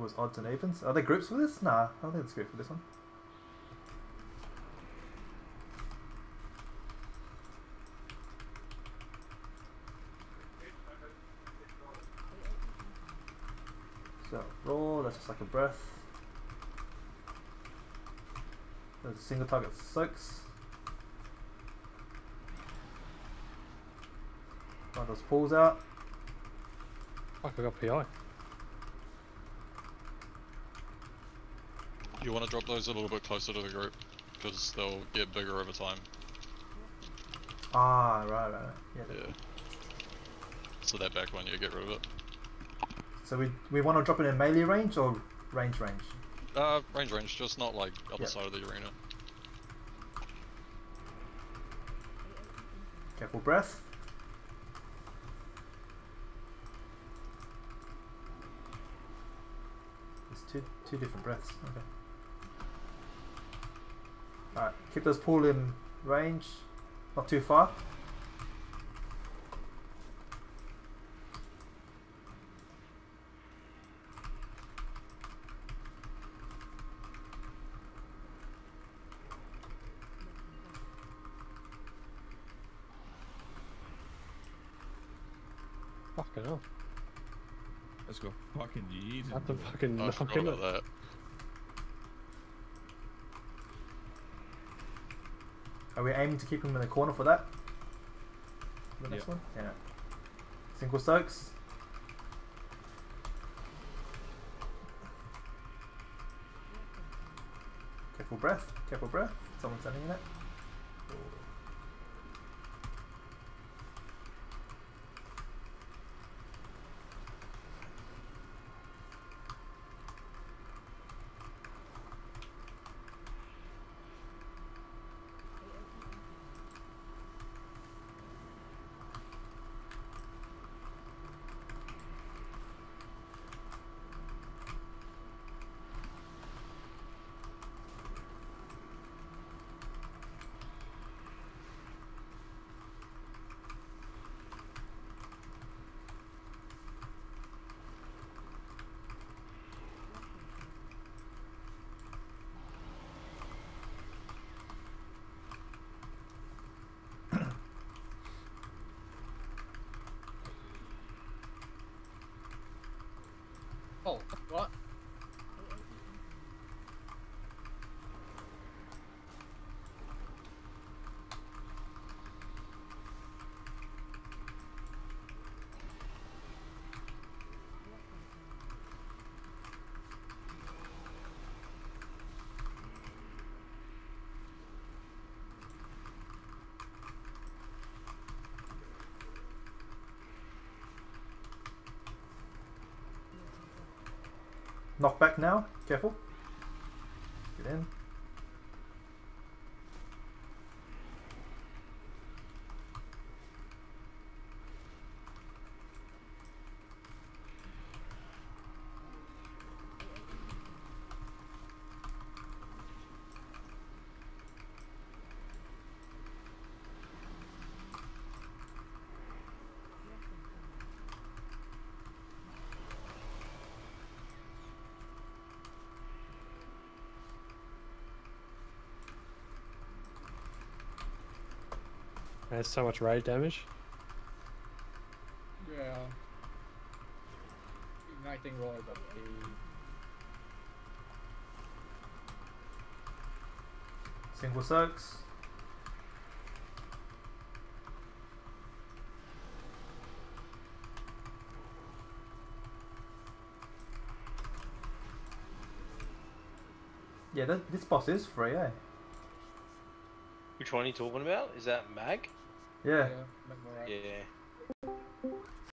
was odds and evens. Are there groups for this? Nah, I don't think there's group for this one. So raw, that's just like a breath. There's a single target soaks. One of those pulls out. Fuck, I got PI. You want to drop those a little bit closer to the group, because they'll get bigger over time. Ah, right. Yeah. So that back one, you get rid of it. So we want to drop it in melee range or range? Range, just not like other side of the arena. Careful breath. There's two different breaths. Okay. Alright, keep those pull in range, not too far. Fucking hell. Let's go fucking yeet. That's a fucking I knock, forgot isn't about it? that. Are we aiming to keep him in the corner for that? The next one? Yeah. Single soaks. Careful breath. Careful breath. Someone's sending it. Oh, what? Knock back now. Careful. Get in. There's so much raid damage. Yeah. Igniting roll is okay. Single soaks. Yeah, this boss is free, eh? Which one are you talking about? Is that Mag? Yeah. Magmar. Yeah.